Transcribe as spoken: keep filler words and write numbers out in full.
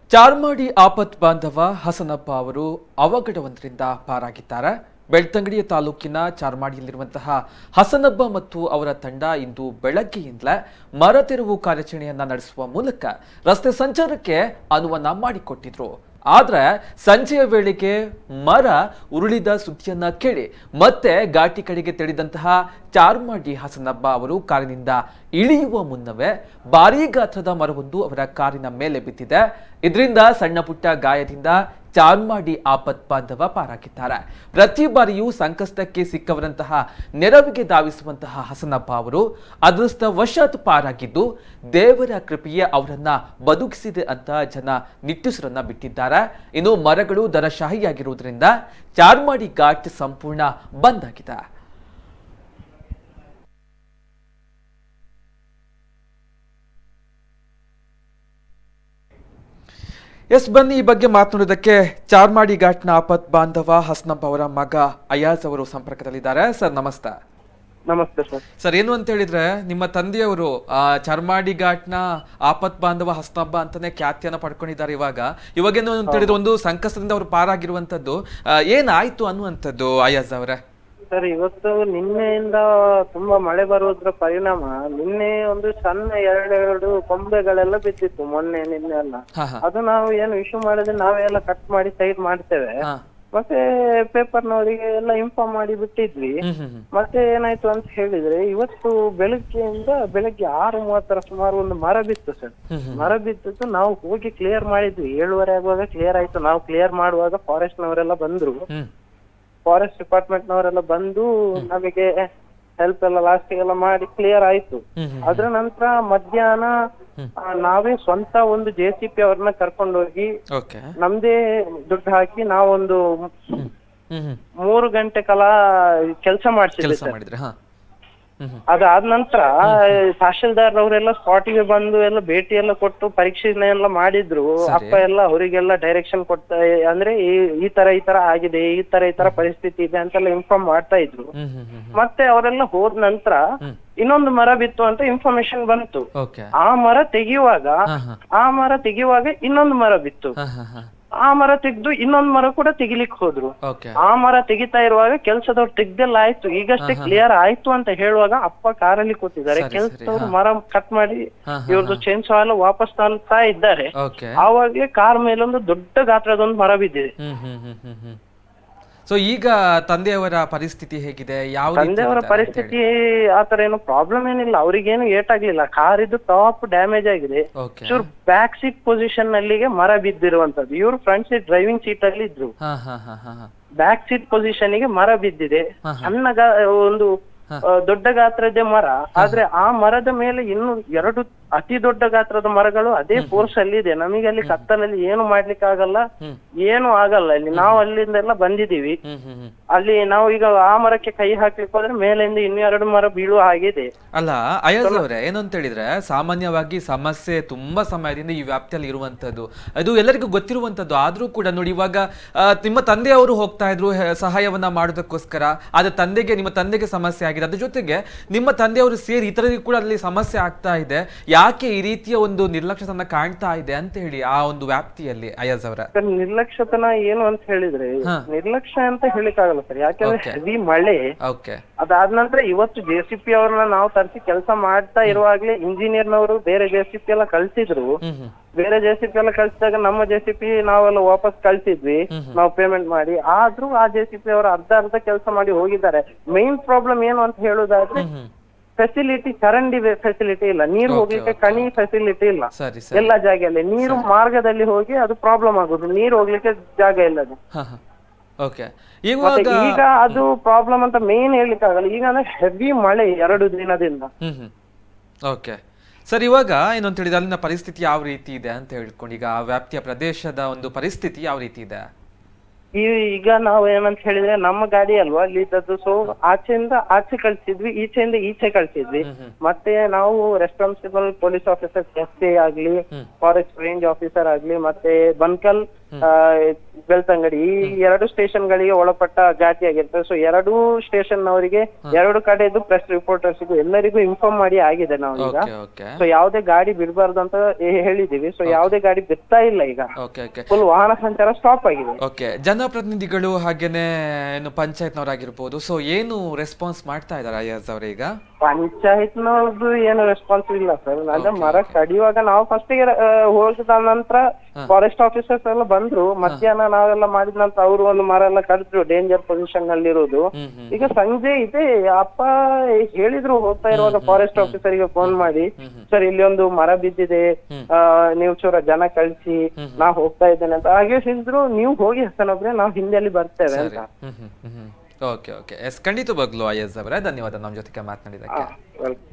ಚಾರ್ಮಾಡಿ ಆಪತ್ ಬಾಂಧವ ಹಸನಪ್ಪ ಅವರು ಅವಘಡವೊಂದರಿಂದ ಪಾರಾಗಿದ್ದಾರೆ. ಬೆಳ್ತಂಗಡಿಯ ತಾಲೂಕಿನ ಚಾರ್ಮಾಡಿಯಲ್ಲಿರುವಂತಹ ಹಸನಪ್ಪ ಮತ್ತು ಅವರ ತಂಡ ಇಂದು ಬೆಳಗ್ಗೆಯಿಂದಲೇ ಮರ ತೆರವು ಕಾರ್ಯಾಚರಣೆಯನ್ನ ನಡೆಸುವ ಮೂಲಕ ರಸ್ತೆ ಸಂಚಾರಕ್ಕೆ ಅನುವನ್ನ ಮಾಡಿಕೊಟ್ಟಿದ್ರು. ಆದ್ರೆ ಸಂಜೆಯ ವೇಳೆಗೆ ಮರ ಉರುಳಿದ ಸುದ್ದಿಯನ್ನ ಕೇಳಿ ಮತ್ತೆ ಘಾಟಿ ಕಡೆಗೆ ತೆರಳಿದಂತಹ ಚಾರ್ಮಾಡಿ ಹಸನಪ್ಪ ಅವರು ಕಾರಿನಿಂದ ಇಳಿಯುವ ಮುನ್ನವೇ ಭಾರೀ ಗಾತ್ರದ ಮರವೊಂದು ಅವರ ಕಾರಿನ ಮೇಲೆ ಬಿದ್ದಿದೆ. ಇದರಿಂದ ಸಣ್ಣ ಪುಟ್ಟ ಗಾಯದಿಂದ ಚಾರ್ಮಾಡಿ ಆಪತ್ ಬಾಂಧವ ಪಾರಾಗಿದ್ದಾರೆ. ಪ್ರತಿ ಬಾರಿಯೂ ಸಂಕಷ್ಟಕ್ಕೆ ಸಿಕ್ಕವರಂತಹ ನೆರವಿಗೆ ಧಾವಿಸುವಂತಹ ಹಸನಪ್ಪ ಅವರು ಅದೃಷ್ಟ ವಶಾತ್ ಪಾರಾಗಿದ್ದು ದೇವರ ಕೃಪೆಯೇ ಅವರನ್ನ ಬದುಕಿಸಿದೆ ಅಂತ ಜನ ನಿಟ್ಟುಸಿರನ್ನ ಬಿಟ್ಟಿದ್ದಾರೆ. ಇನ್ನು ಮರಗಳು ದರಶಾಹಿಯಾಗಿರುವುದರಿಂದ ಚಾರ್ಮಾಡಿ ಘಾಟ್ ಸಂಪೂರ್ಣ ಬಂದ್ ಆಗಿದೆ. ಎಸ್ ಬನ್ನಿ ಈ ಬಗ್ಗೆ ಮಾತನಾಡೋದಕ್ಕೆ ಚಾರ್ಮಾಡಿ ಘಾಟ್ನ ಆಪತ್ ಬಾಂಧವ ಹಸನಪ್ಪ ಅವರ ಮಗ ಅಯಾಜ್ ಅವರು ಸಂಪರ್ಕದಲ್ಲಿದ್ದಾರೆ. ಸರ್ ನಮಸ್ತೆ. ನಮಸ್ತೆ ಸರ್. ಸರ್ ಏನು ಅಂತ ಹೇಳಿದ್ರೆ ನಿಮ್ಮ ತಂದೆಯವರು ಆ ಚಾರ್ಮಾಡಿ ಘಾಟ್ನ ಆಪತ್ ಬಾಂಧವ ಹಸನಪ್ಪ ಅಂತಾನೆ ಖ್ಯಾತಿಯನ್ನ ಪಡ್ಕೊಂಡಿದ್ದಾರೆ. ಇವಾಗ ಇವಾಗೇನು ಅಂತ ಹೇಳಿದ್ರೆ ಒಂದು ಸಂಕಷ್ಟದಿಂದ ಅವರು ಪಾರಾಗಿರುವಂತದ್ದು ಏನಾಯ್ತು ಅನ್ನುವಂಥದ್ದು ಅಯಾಜ್ ಅವರೇ? ಸರ್ ಇವತ್ತು ನಿನ್ನೆಯಿಂದ ತುಂಬಾ ಮಳೆ ಬರುವುದರ ಪರಿಣಾಮ ನಿನ್ನೆ ಒಂದು ಸಣ್ಣ ಎರಡೆರಡು ಕೊಂಬೆಗಳೆಲ್ಲ ಬಿದ್ದಿತ್ತು. ಮೊನ್ನೆ ನಿನ್ನೆ ಎಲ್ಲ ಅದು ನಾವು ಏನು ಇಶ್ಯೂ ಮಾಡಿದ್ರೆ ನಾವೇ ಎಲ್ಲ ಕಟ್ ಮಾಡಿ ಸೈಡ್ ಮಾಡ್ತೇವೆ. ಮತ್ತೆ ಪೇಪರ್ನವರಿಗೆ ಎಲ್ಲ ಇನ್ಫಾರ್ಮ್ ಮಾಡಿ ಬಿಟ್ಟಿದ್ವಿ. ಮತ್ತೆ ಏನಾಯ್ತು ಅಂತ ಹೇಳಿದ್ರೆ ಇವತ್ತು ಬೆಳಗ್ಗೆಯಿಂದ ಬೆಳಗ್ಗೆ ಆರು ಮೂವತ್ತರ ಸುಮಾರು ಒಂದು ಮರ ಬಿತ್ತು ಸರ್. ಮರ ಬಿತ್ತು. ನಾವು ಹೋಗಿ ಕ್ಲಿಯರ್ ಮಾಡಿದ್ವಿ. ಏಳುವರೆ ಆಗುವಾಗ ಕ್ಲಿಯರ್ ಆಯ್ತು. ನಾವು ಕ್ಲಿಯರ್ ಮಾಡುವಾಗ ಫಾರೆಸ್ಟ್ ನವರೆಲ್ಲ ಬಂದ್ರು. ಫಾರೆಸ್ಟ್ ಡಿಪಾರ್ಟ್ಮೆಂಟ್ ನವರೆಲ್ಲ ಬಂದು ನಮಗೆ ಹೆಲ್ಪ್ ಎಲ್ಲ ಲಾಸ್ಟ್ ಎಲ್ಲ ಮಾಡಿ ಕ್ಲಿಯರ್ ಆಯ್ತು. ಅದ್ರ ನಂತರ ಮಧ್ಯಾಹ್ನ ನಾವೇ ಸ್ವಂತ ಒಂದು ಜೆ ಸಿ ಪಿ ಅವ್ರನ್ನ ಕರ್ಕೊಂಡೋಗಿ ನಮ್ದೇ ದುಡ್ಡು ಹಾಕಿ ನಾವೊಂದು ಮೂರು ಗಂಟೆ ಕಾಲ ಕೆಲಸ ಮಾಡ್ಸಿದ್ವಿ. ಅದಾದ ನಂತರ ತಹಶೀಲ್ದಾರ್ ಅವರೆಲ್ಲ ಸ್ಪಾಟಿಗೆ ಬಂದು ಎಲ್ಲ ಭೇಟಿ ಎಲ್ಲ ಕೊಟ್ಟು ಪರೀಕ್ಷೆನ ಎಲ್ಲ ಮಾಡಿದ್ರು. ಅಪ್ಪ ಎಲ್ಲ ಅವರಿಗೆಲ್ಲ ಡೈರೆಕ್ಷನ್ ಕೊಡ್ತಾ ಅಂದ್ರೆ ಈ ತರ ಈ ತರ ಆಗಿದೆ, ಈ ತರ ಈ ತರ ಪರಿಸ್ಥಿತಿ ಇದೆ ಅಂತೆಲ್ಲ ಇನ್ಫಾರ್ಮ್ ಮಾಡ್ತಾ ಇದ್ರು. ಮತ್ತೆ ಅವರೆಲ್ಲ ಹೋದ ನಂತರ ಇನ್ನೊಂದು ಮರ ಬಿತ್ತು ಅಂತ ಇನ್ಫಾರ್ಮೇಶನ್ ಬಂತು. ಆ ಮರ ತೆಗೆಯುವಾಗ ಆ ಮರ ತೆಗೆಯುವಾಗ ಇನ್ನೊಂದು ಮರ ಬಿತ್ತು. ಆ ಮರ ತೆಗ್ದು ಇನ್ನೊಂದ್ ಮರ ಕೂಡ ತೆಗಿಲಿಕ್ಕೆ ಹೋದ್ರು. ಆ ಮರ ತೆಗಿತಾ ಇರುವಾಗ ಕೆಲ್ಸದವ್ರು ತೆಗ್ದೆಲ್ಲ ಆಯ್ತು, ಈಗಷ್ಟೇ ಕ್ಲಿಯರ್ ಆಯ್ತು ಅಂತ ಹೇಳುವಾಗ ಅಪ್ಪ ಕಾರಲ್ಲಿ ಕೂತಿದ್ದಾರೆ. ಕೆಲ್ಸದವ್ರು ಮರ ಕಟ್ ಮಾಡಿ ಇವ್ರದ್ದು ಚೇನ್ ಸಾ ಎಲ್ಲ ವಾಪಸ್ ತಲ್ತಾ ಇದ್ದಾರೆ. ಆವಾಗ್ಲೇ ಕಾರ್ ಮೇಲೊಂದು ದೊಡ್ಡ ಗಾತ್ರದೊಂದು ಮರ ಬಿದ್ದಿದೆ. ಸೊ ಈಗ ತಂದೆಯವರ ಪರಿಸ್ಥಿತಿ ಹೇಗಿದೆ? ಯಾವ ತಂದೆಯವರ ಪರಿಸ್ಥಿತಿ ಆತರ ಏನು ಪ್ರಾಬ್ಲಮ್ ಏನಿಲ್ಲ. ಅವ್ರಿಗೇನು ಏಟಾಗ್ಲಿಲ್ಲ. ಕಾರ್ ಇದ್ದು ಟಾಪ್ ಡ್ಯಾಮೇಜ್ ಆಗಿದೆ. ಇವ್ರು ಬ್ಯಾಕ್ ಸೀಟ್ ಪೊಸಿಷನ್ ನಲ್ಲಿಗೆ ಮರ ಬಿದ್ದಿರುವಂತದ್ದು. ಇವ್ರು ಫ್ರಂಟ್ ಸೀಟ್ ಡ್ರೈವಿಂಗ್ ಸೀಟ್ ಅಲ್ಲಿ ಇದ್ರು. ಬ್ಯಾಕ್ ಸೀಟ್ ಪೊಸಿಷನ್ ಗೆ ಮರ ಬಿದ್ದಿದೆ. ಸಣ್ಣ ಒಂದು ದೊಡ್ಡ ಗಾತ್ರದ ಮರ. ಆದ್ರೆ ಆ ಮರದ ಮೇಲೆ ಇನ್ನು ಎರಡು ಅತಿ ದೊಡ್ಡ ಗಾತ್ರದ ಮರಗಳು ಅದೇ ಫೋರ್ಸ್ ಅಲ್ಲಿ ಇದೆ. ನಮಗೆ ಅಲ್ಲಿ ಕತ್ತಲಲ್ಲಿ ಏನು ಮಾಡ್ಲಿಕ್ಕೆ ಆಗಲ್ಲ, ಏನು ಆಗಲ್ಲ. ಇಲ್ಲಿ ನಾವು ಅಲ್ಲಿಂದೆಲ್ಲ ಬಂದಿದೀವಿ. ಅಲ್ಲಿ ನಾವು ಈಗ ಆ ಮರಕ್ಕೆ ಕೈ ಹಾಕ್ಲಿಕ್ಕೆ ಹೋದ್ರೆ ಮೇಲಿಂದ ಇನ್ನು ಎರಡು ಮರ ಬೀಳುವ ಹಾಗಿದೆ. ಅಲ್ಲ ಅಯಾಜ್ ಅವರೇ, ಏನಂತ ಹೇಳಿದ್ರೆ ಸಾಮಾನ್ಯವಾಗಿ ಸಮಸ್ಯೆ ತುಂಬಾ ಸಮಯದಿಂದ ಈ ವ್ಯಾಪ್ತಿಯಲ್ಲಿ ಇರುವಂತದ್ದು, ಅದು ಎಲ್ಲರಿಗೂ ಗೊತ್ತಿರುವಂತದ್ದು. ಆದ್ರೂ ಕೂಡ ನೋಡಿ ಇವಾಗ ನಿಮ್ಮ ತಂದೆಯವರು ಹೋಗ್ತಾ ಇದ್ರು ಸಹಾಯವನ್ನ ಮಾಡೋದಕ್ಕೋಸ್ಕರ. ಆದ್ರೆ ತಂದೆಗೆ ನಿಮ್ಮ ತಂದೆಗೆ ಸಮಸ್ಯೆ ಆಗಿದೆ, ಅದ್ರ ಜೊತೆಗೆ ನಿಮ್ಮ ತಂದೆಯವರು ಸೇರಿ ಇತರರಿಗೂ ಕೂಡ ಅಲ್ಲಿ ಸಮಸ್ಯೆ ಆಗ್ತಾ ಇದೆ. ಯಾಕೆ ಈ ರೀತಿಯ ಒಂದು ನಿರ್ಲಕ್ಷ್ಯತನ ಕಾಣ್ತಾ ಇದೆ ಅಂತ ಹೇಳಿ ಆ ಒಂದು ವ್ಯಾಪ್ತಿಯಲ್ಲಿ ಅಯಾಜ್ ಅವರ? ನಿರ್ಲಕ್ಷ್ಯತನ ಏನು ಅಂತ ಹೇಳಿದ್ರೆ ನಿರ್ಲಕ್ಷ್ಯ ಅಂತ ಹೇಳಿಕ್ಕಾಗಲ್ಲ ಸರ್. ಯಾಕಂದ್ರೆ ಹೆವಿ ಮಳೆ. ಅದಾದ ನಂತರ ಇವತ್ತು ಜೆ ಸಿ ಪಿ ಅವ್ರನ್ನ ನಾವು ತರಿಸಿ ಕೆಲಸ ಮಾಡ್ತಾ ಇರುವಾಗ್ಲೇ ಇಂಜಿನಿಯರ್ನವರು ಬೇರೆ ಜೆ ಸಿ ಪಿ ಎಲ್ಲ ಕಳ್ಸಿದ್ರು. ಬೇರೆ ಜೆ ಸಿ ಪಿ ಎಲ್ಲ ಕಳ್ಸಿದಾಗ ನಮ್ಮ ಜೆ ಸಿ ಪಿ ನಾವೆಲ್ಲ ವಾಪಸ್ ಕಳ್ಸಿದ್ವಿ ನಾವು ಪೇಮೆಂಟ್ ಮಾಡಿ. ಆದ್ರೂ ಆ ಜೆ ಸಿ ಪಿ ಅವರು ಅರ್ಧ ಅರ್ಧ ಕೆಲಸ ಮಾಡಿ ಹೋಗಿದ್ದಾರೆ. ಮೈನ್ ಪ್ರಾಬ್ಲಮ್ ಏನು ಅಂತ ಹೇಳುದಾದ್ರೆ ಫೆಸಿಲಿಟಿ, ಚರಂಡಿ ಫೆಸಿಲಿಟಿ ಇಲ್ಲ, ನೀರು ಹೋಗ್ಲಿಕ್ಕೆ ಕಣಿ ಫೆಸಿಲಿಟಿ ಇಲ್ಲ ಎಲ್ಲ ಜಾಗದಲ್ಲಿ. ನೀರು ಮಾರ್ಗದಲ್ಲಿ ಹೋಗಿ ಅದು ಪ್ರಾಬ್ಲಮ್ ಆಗುದು, ನೀರು ಹೋಗ್ಲಿಕ್ಕೆ ಜಾಗ ಇಲ್ಲ. ಈಗ ಅದು ಪ್ರಾಬ್ಲಮ್ ಅಂತ ಮೇನ್ ಹೇಳ್ಲಿಕ್ಕೆ ಆಗಲ್ಲ. ಈಗ ಅಂದ್ರೆ ಹೆವಿ ಮಳೆ ಎರಡು ದಿನದಿಂದ. ಓಕೆ ಸರ್, ಇವಾಗ ಏನಂತ ಹೇಳಿದ್ರೆ ಅಲ್ಲಿನ ಪರಿಸ್ಥಿತಿ ಯಾವ ರೀತಿ ಇದೆ ಅಂತ ಹೇಳ್ಕೊಂಡು, ಈಗ ಆ ವ್ಯಾಪ್ತಿಯ ಪ್ರದೇಶದ ಒಂದು ಪರಿಸ್ಥಿತಿ ಯಾವ ರೀತಿ ಇದೆ? ಈಗ ನಾವು ಏನಂತ ಹೇಳಿದ್ರೆ ನಮ್ಮ ಗಾಡಿ ಅಲ್ವಾ ಅಲ್ಲಿ ಇದ್ದದ್ದು. ಸೊ ಆಚೆಯಿಂದ ಆಚೆ ಕಳ್ಸಿದ್ವಿ, ಈಚೆಯಿಂದ ಈಚೆ ಕಳ್ಸಿದ್ವಿ. ಮತ್ತೆ ನಾವು responsible police officer, S P ಆಗ್ಲಿ, ಫಾರೆಸ್ಟ್ ರೇಂಜ್ ಆಫೀಸರ್ ಆಗ್ಲಿ, ಮತ್ತೆ ಬನ್ಕಲ್ ಬೆಳ್ತಂಗಡಿ ಈ ಎರಡು ಸ್ಟೇಷನ್ ಗಳಿಗೆ ಒಳಪಟ್ಟ ಘಾಟಿ ಆಗಿರ್ತದೆ. ಸೊ ಎರಡು ಸ್ಟೇಷನ್ ನವರಿಗೆ ಎರಡು ಕಡೆದು ಪ್ರೆಸ್ ರಿಪೋರ್ಟರ್ಸ್ ಎಲ್ಲರಿಗೂ ಇನ್ಫಾರ್ಮ್ ಮಾಡಿ ಆಗಿದೆ ನಾವು ಈಗ. ಸೊ ಯಾವುದೇ ಗಾಡಿ ಬಿಡಬಾರ್ದು ಅಂತ ಹೇಳಿದೀವಿ. ಸೊ ಯಾವುದೇ ಗಾಡಿ ಬಿಡ್ತಾ ಇಲ್ಲ ಈಗ, ಫುಲ್ ವಾಹನ ಸಂಚಾರ ಸ್ಟಾಪ್ ಆಗಿದೆ. ಓಕೆ, ಜನಪ್ರತಿನಿಧಿಗಳು ಹಾಗೇನೆ ಏನು ಪಂಚಾಯತ್ನವರಾಗಿರ್ಬೋದು, ಸೊ ಏನು ರೆಸ್ಪಾನ್ಸ್ ಮಾಡ್ತಾ ಇದಾರೆ ಅಯ್ಯಸ್ ಅವರೀಗ? ಪಂಚಾಯತ್ನವ್ರದ್ದು ಏನು ರೆಸ್ಪಾನ್ಸ್ ಇಲ್ಲ ಸರ್. ಅಂದ್ರೆ ಮರ ಕಡಿಯುವಾಗ ನಾವು ಫಸ್ಟ್ ಗೆ ಹೋಗಿದ ನಂತರ ಫಾರೆಸ್ಟ್ ಆಫೀಸರ್ಸ್ ಎಲ್ಲ ಬಂದ್ರು. ಮಧ್ಯಾಹ್ನ ನಾವೆಲ್ಲ ಮಾಡಿದ ನಂತರ ಅವರು ಒಂದು ಮರ ಎಲ್ಲ ಕಡಿದ್ರು ಡೇಂಜರ್ ಪೊಸಿಷನ್ ನಲ್ಲಿ ಇರೋದು. ಈಗ ಸಂಜೆ ಇದೆ ಅಪ್ಪ ಹೇಳಿದ್ರು ಹೋಗ್ತಾ ಇರುವಾಗ ಫಾರೆಸ್ಟ್ ಆಫೀಸರ್ ಗೆ ಫೋನ್ ಮಾಡಿ, ಸರ್ ಇಲ್ಲಿ ಒಂದು ಮರ ಬಿದ್ದಿದೆ, ನೀವು ಚೂರ ಜನ ಕಳ್ಸಿ, ನಾ ಹೋಗ್ತಾ ಇದ್ದೇನೆ ಅಂತ. ಹಾಗೆ ಹೇಳಿದ್ರು, ನೀವು ಹೋಗಿ ಹಸನೊಬ್ರೆ ನಾವು ಹಿಂದೆಲ್ಲಿ ಬರ್ತೇವೆ ಅಂತ. ಓಕೆ ಓಕೆ ಎಸ್ ಖಂಡಿತವಾಗ್ಲೂ ಅಯ್ಯಸ್ ಅವರೇ, ಧನ್ಯವಾದ ನಮ್ಮ ಜೊತೆಗೆ ಮಾತನಾಡಿದಕ್ಕೆ.